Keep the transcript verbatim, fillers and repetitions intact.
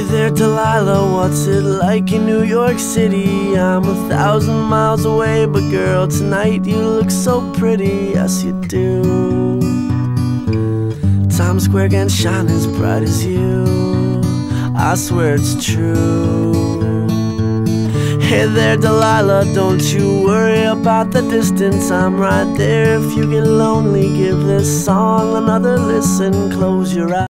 there, Delilah, what's it like in New York City? I'm a thousand miles away, but girl, tonight you look so pretty, yes you do. Times Square can shine as bright as you, I swear it's true. Hey there, Delilah, don't you worry about the distance, I'm right there. If you get lonely, give this song another listen, close your eyes.